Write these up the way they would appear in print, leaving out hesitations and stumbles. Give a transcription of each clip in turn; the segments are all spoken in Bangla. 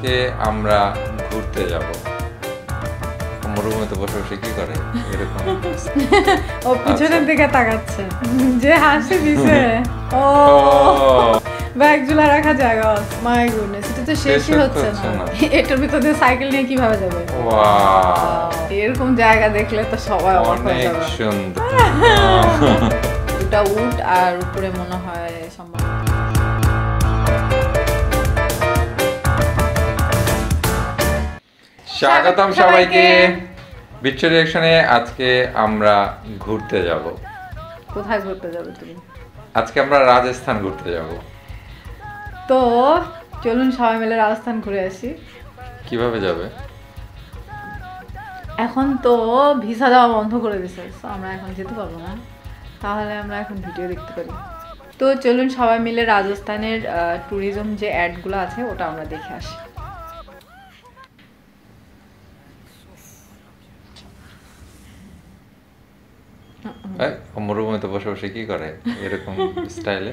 আজকে আমরা ঘুরতে যাব। মরুভূমিতে বসে বসে কি করে এরকম ও পিছনের দিকে তাকাচ্ছে, যে হাসি দিছে। ও ব্যাগ ঝুলা রাখা জায়গা, মাই গুডনেস, এটা তো শেষই হচ্ছে না। এটার ভিতর দিয়ে সাইকেল নিয়ে কিভাবে যাবে? ওয়াও, এরকম জায়গা দেখলে তো সবাই অবাক হয়ে যাবে। অনেক সুন্দর। দুটা উট আর উপরে মনে হয় সম্ভব। স্বাগতম সবাইকে বিচ্ছু রিঅ্যাকশনে। আজকে আমরা ঘুরতে যাব। কোথায় ঘুরতে যাবে তুমি? আজকে আমরা রাজস্থান ঘুরতে যাব। তো চলুন সবাই মিলে রাজস্থান ঘুরে আসি। কিভাবে যাবে? এখন তো ভিসা দেওয়া বন্ধ করে দিয়েছে, আমরা এখন যেতে পারবো না। তাহলে আমরা এখন ভিডিও দেখতে পারি। তো চলুন সবাই মিলে রাজস্থানের ট্যুরিজম যে অ্যাডগুলো আছে ওটা আমরা দেখে আসি। মরুভূমিতে বসে বসে কি করে এরকম স্টাইলে?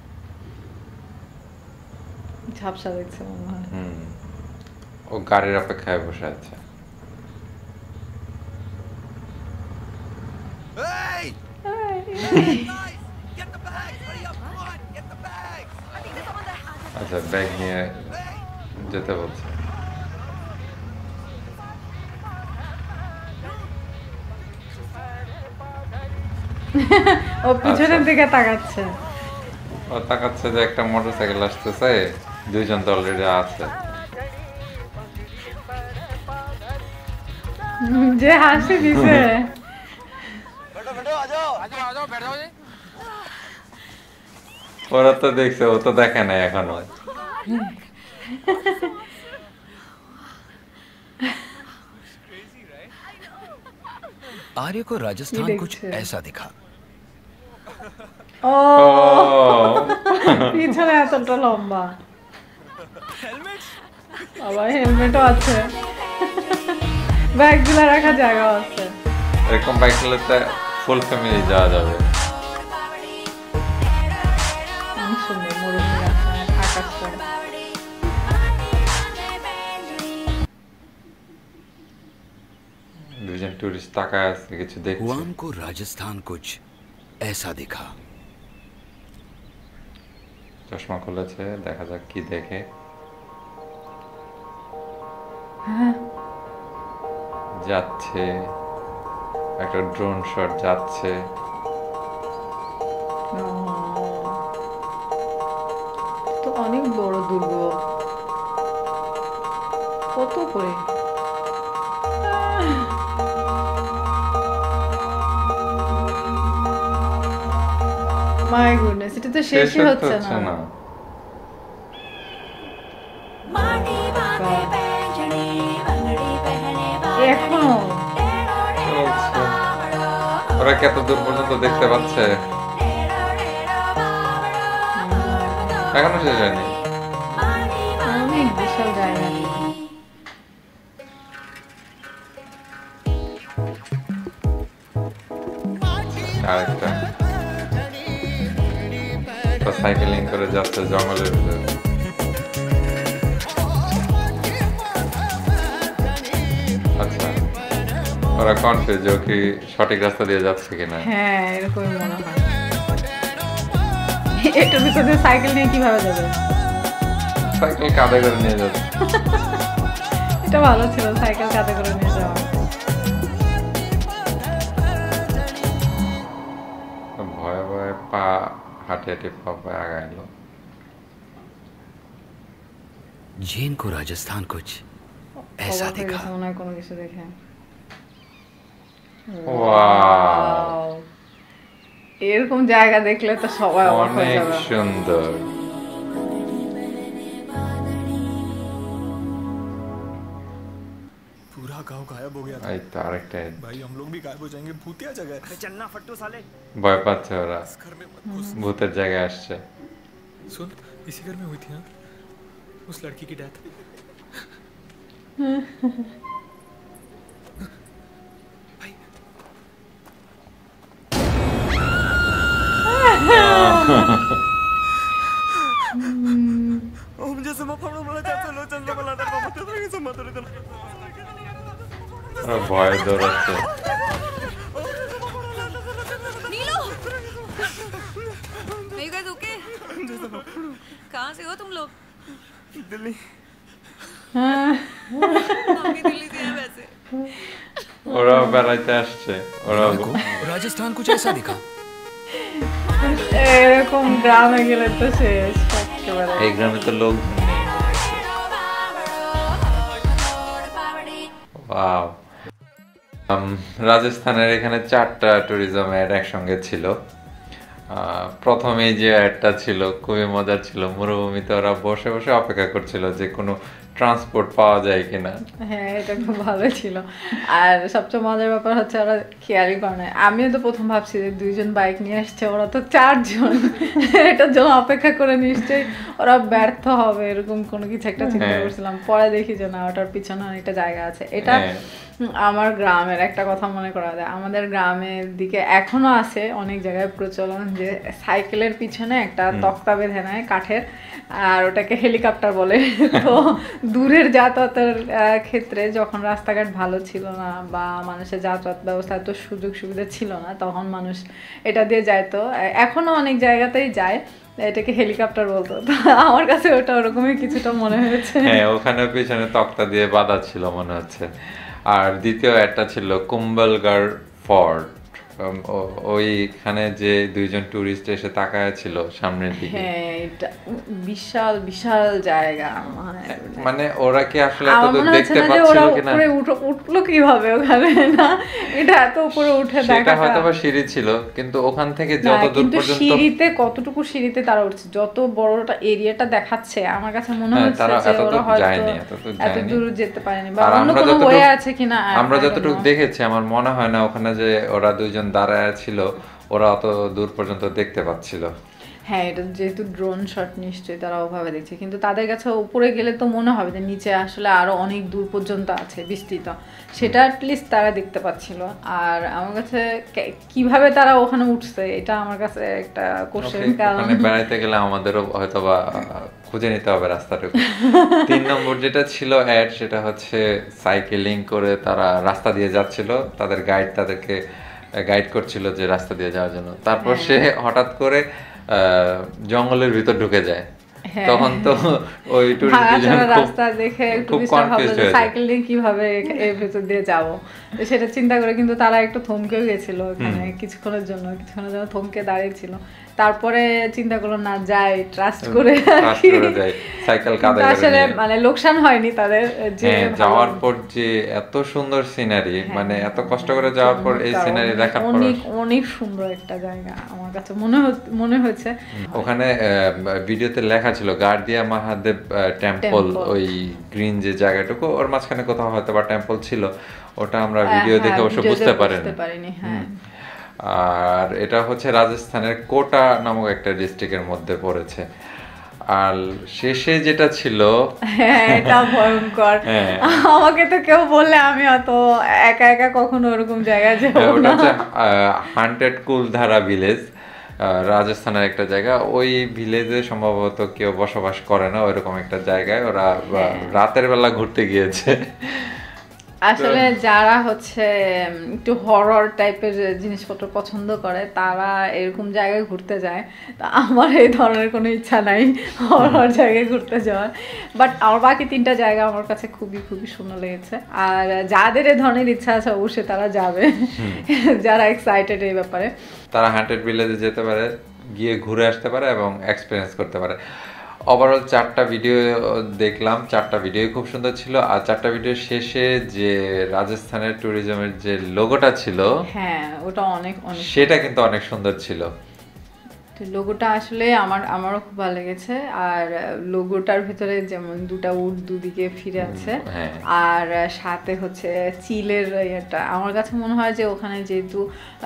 ঝাপসা দেখছে মনে হয়। ও গাড়ির অপেক্ষায় বসে আছে। আচ্ছা, ব্যাগ নিয়ে যেতে বলছে। ও পিছনের দিকে তাকাচ্ছে। ও তাকাচ্ছে যে একটা মোটরসাইকেল আসতেছে, দুইজন তো অলরেডি আছে। যে হাসি দিছে। ওরা তো দেখছে, ও তো দেখে নাই এখনো। आर्य को राजस्थान कुछ ऐसा दिखा। ও পিছনে এতটা লম্বা, আবার হেলমেটও আছে, ব্যাগ ঝুলা রাখা জায়গা আছে। এরকম বাইক চালাতে ফুল ফ্যামিলি যাওয়া যাবে। অনেক সুন্দর মরুভূমি রাস্তা, আকাশটা। দুজন টুরিস্ট তাকায় আছে, কিছু দেখছে। हुआम को राजस्थान कुछ ऐसा दिखा। চশমা খুলেছে, দেখা যাক কি দেখে। যাচ্ছে একটা ড্রোন শট যাচ্ছে। তো অনেক বড় দুর্গ, কত করে? মাই গুডনেস, এটা তো শেষই হচ্ছে না। এখনো ওরা কত দূর পর্যন্ত দেখতে পাচ্ছে? এখনো শেষ হয়নি। অনেক বিশাল জায়গা। আরেকটা সাইকেলিং করে যাচ্ছে জঙ্গলের ভিতরে। আচ্ছা, ওরা কনফিউজ যে ও কি সঠিক রাস্তা দিয়ে যাচ্ছে কিনা। হ্যাঁ, এরকমই মনে হয়। এটার ভিতরে সাইকেল নিয়ে কিভাবে যাবে? সাইকেল কাঁধে করে নিয়ে যাচ্ছে। এটা ভালো ছিল, সাইকেল কাঁধে করে নিয়ে যাওয়া। ভয়ে ভয়ে পা হাঁটে হাঁটে পা পায়ে আগাইলো। जैन को राजस्थान कुछ ऐसा दिखा। মনে হয় কোনো কিছু দেখে। ওয়াও, এরকম জায়গা দেখলে তো সবাই অবাক হয়ে অনেক যাবে। সুন্দর। पूरा गांव गायब हो गया था। এই তো আরেকটা भाई हम लोग भी गायब हो जाएंगे, भूतिया जगह है। चलना फट्टू साले। ভয় পাচ্ছে ওরা, इस घर में मत घुस। ভূতের জায়গায় আসছে। सुन, इसी घर में हुई थी ना उस लड़की की डेथ। भाई मुझे समझ पड़ा, मुझे चलो चलो चलो ওরা ভয় দৌড়াচ্ছে। नीलो Are you guys okay? कहाँ से हो तुम लोग? दिल्ली। हम भी दिल्ली से हैं वैसे। ওরা বেড়াইতে আসছে, ওরা को राजस्थान कुछ ऐसा दिखा। এরকম গ্রামে গেলে তো শেষ একেবারে। এই গ্রামে তো লোক নেই। ওয়াও, রাজস্থানের এখানে 4টা ট্যুরিজম অ্যাড একসঙ্গে ছিল। প্রথমেই যে অ্যাডটা ছিল খুবই মজার ছিল, মরুভূমিতে ওরা বসে বসে অপেক্ষা করছিল যে কোনো ট্রান্সপোর্ট পাওয়া যায় কিনা। হ্যাঁ, এটা খুব ভালো ছিল। আর সবচেয়ে মজার ব্যাপার হচ্ছে ওরা খেয়ালই করে না। আমিও তো প্রথম ভাবছি যে 2জন বাইক নিয়ে আসছে, ওরা তো 4জন, এটার জন্য অপেক্ষা করে নিশ্চয়ই ওরা ব্যর্থ হবে এরকম কোনো কিছু একটা চিন্তা করছিলাম। পরে দেখি যে না, ওটার পিছনে অনেকটা জায়গা আছে। এটা আমার গ্রামের একটা কথা মনে করা যায়, আমাদের গ্রামের দিকে এখনো আছে অনেক জায়গায় প্রচলন যে সাইকেলের পিছনে একটা তক্তা বেঁধে নেয় কাঠের, আর ওটাকে হেলিকপ্টার বলে। তো দূরের যাতায়াতের ক্ষেত্রে যখন রাস্তাঘাট ভালো ছিল না বা মানুষের যাতায়াত ব্যবস্থা এত সুযোগ সুবিধা ছিল না, তখন মানুষ এটা দিয়ে যায়। তো এখনো অনেক জায়গাতেই যায়, এটাকে হেলিকপ্টার বলতো। তো আমার কাছে ওটা ওরকমই কিছুটা মনে হয়েছে। হ্যাঁ, ওখানে পিছনে তক্তা দিয়ে বাঁধা ছিল মনে হচ্ছে। আর দ্বিতীয় একটা ছিল কুম্বলগড় ফোর্ট, ওইখানে যে 2জন টুরিস্ট এসে তাকায় ছিল সামনের দিকে। হ্যাঁ, এটা বিশাল বিশাল জায়গা। মানে ওরা কি আসলে আমার এত মনে হচ্ছে দেখতে না যে পাচ্ছিল ওরা কিনা, উপরে উঠলো কিভাবে ওখানে, না এটা এত উপরে উঠে সেটা দেখাটা। হয়তো বা সিঁড়ি ছিল, কিন্তু ওখান থেকে না, যত দূর কিন্তু পর্যন্ত সিঁড়িতে কতটুকু সিঁড়িতে তারা উঠছে, যত বড়টা এরিয়াটা দেখাচ্ছে আমার কাছে মনে হ্যাঁ, হচ্ছে তারা যে এতদূর ওরা হয়তো যায়নি, এত দূর যেতে পারেনি বা আর অন্য আমরা কোনো যতটুকু- ওয়ে আছে কিনা। আমরা যতটুকু দেখেছি আমার মনে হয় না ওখানে যে ওরা 2জন দাঁড়ায় ছিল ওরা অত দূর পর্যন্ত দেখতে পাচ্ছিল। হ্যাঁ, এটা যেহেতু ড্রোন শট নিশ্চয়ই তারা ওভাবে দেখছে, কিন্তু তাদের কাছে উপরে গেলে তো মনে হবে যে নিচে আসলে আরো অনেক দূর পর্যন্ত আছে বিস্তৃত, সেটা অ্যাটলিস্ট তারা দেখতে পাচ্ছিল। আর আমার কাছে কিভাবে তারা ওখানে উঠছে এটা আমার কাছে একটা কোশ্চেন। কারণ ওখানে বেড়াইতে গেলে আমাদেরও হয়তো বা খুঁজে নিতে হবে রাস্তাটুকু। 3 নম্বর যেটা ছিল অ্যাড, সেটা হচ্ছে সাইকেলিং করে তারা রাস্তা দিয়ে যাচ্ছিল, তাদের গাইড তাদেরকে গাইড করছিল যে রাস্তা দিয়ে যাওয়ার জন্য। তারপর সে হঠাৎ করে জঙ্গলের ভিতর ঢুকে যায়, তখন তো ওই টুরিস্ট রাস্তা দেখে একটু সাইকেলিং কিভাবে এর ভেতর দিয়ে যাব, তো সেটা চিন্তা করে কিন্তু তারা একটু থমকেও গেছিল ওখানে কিছুক্ষণের জন্য থমকে দাঁড়িয়েছিল। তারপরে চিন্তা করলো না, যাই ট্রাস্ট করে সাইকেল কাঁদায় আসলে মানে লোকসান হয়নি তাদের। যে যাওয়ার পর যে এত সুন্দর সিনারি, মানে এত কষ্ট করে যাওয়ার পর এই সিনারি দেখার পর অনেক অনেক সুন্দর একটা জায়গা আমার কাছে মনে হয়েছে। ওখানে ভিডিওতে লেখা ছিল গার্দিয়া মহাদেব টেম্পল, ওই গ্রিন যে জায়গাটুকু ওর মাঝখানে কোথাও হয়তো বা টেম্পল ছিল, ওটা আমরা ভিডিও দেখে অবশ্য বুঝতে পারিনি। হ্যাঁ, আর এটা হচ্ছে রাজস্থানের কোটা নামক একটা ডিস্ট্রিক্টের মধ্যে পড়েছে। আর শেষে যেটা ছিল এটা ভয়ঙ্কর। আমাকে তো কেউ বললে আমি অত একা একা কখনো ওরকম জায়গায় যাব না। ওটা হচ্ছে হান্টেড কুলধারা ভিলেজ, রাজস্থানের একটা জায়গা। ওই ভিলেজে সম্ভবত কেউ বসবাস করে না, ওইরকম একটা জায়গায় ওরা রাতের বেলা ঘুরতে গিয়েছে। আসলে যারা হচ্ছে একটু হরর টাইপের জিনিসপত্র পছন্দ করে তারা এরকম জায়গায় ঘুরতে যায়। তা আমার এই ধরনের কোনো ইচ্ছা নাই হরর জায়গায় ঘুরতে যাওয়ার, বাট আমার বাকি 3টা জায়গা আমার কাছে খুবই খুবই সুন্দর লেগেছে। আর যাদের এই ধরনের ইচ্ছা আছে অবশ্যই তারা যাবে, যারা এক্সাইটেড এই ব্যাপারে তারা হান্টেড ভিলেজে যেতে পারে, গিয়ে ঘুরে আসতে পারে এবং এক্সপিরিয়েন্স করতে পারে। ওভারঅল 4টা ভিডিও দেখলাম, 4টা ভিডিও খুব সুন্দর ছিল। আর 4টা ভিডিও শেষে যে রাজস্থানের ট্যুরিজমের যে লোগোটা ছিল, হ্যাঁ ওটা অনেক অনেক সেটা কিন্তু অনেক সুন্দর ছিল। লোগোটা আসলে আমারও খুব ভালো লেগেছে। আর লোগোটার ভিতরে যেমন 2টা উট দুদিকে ফিরে আছে, আর সাথে হচ্ছে চিলের ইয়েটা আমার কাছে মনে হয় যে ওখানে যেহেতু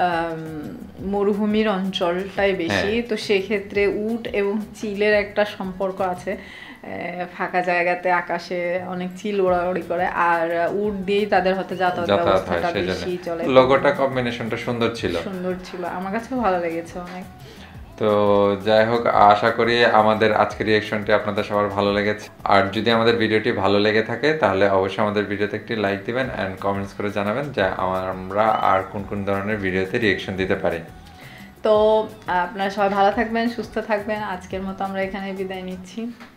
মরুভূমির অঞ্চলটাই বেশি, তো সেক্ষেত্রে উট এবং চিলের একটা সম্পর্ক আছে। ফাঁকা জায়গাতে আকাশে অনেক চিল ওড়াউড়ি করে, আর উট দিয়েই তাদের হয়তো যাতায়াত ব্যবস্থাটা বেশি চলে। লোগোটা কম্বিনেশনটা সুন্দর ছিল, আমার কাছেও ভালো লেগেছে অনেক। তো যাই হোক, আশা করি আমাদের আজকের রিঅ্যাকশনটি আপনাদের সবার ভালো লেগেছে। আর যদি আমাদের ভিডিওটি ভালো লেগে থাকে তাহলে অবশ্যই আমাদের ভিডিওতে একটি লাইক দিবেন অ্যান্ড কমেন্টস করে জানাবেন যে আমরা আর কোন কোন ধরনের ভিডিওতে রিঅ্যাকশন দিতে পারি। তো আপনারা সবাই ভালো থাকবেন, সুস্থ থাকবেন। আজকের মতো আমরা এখানে বিদায় নিচ্ছি।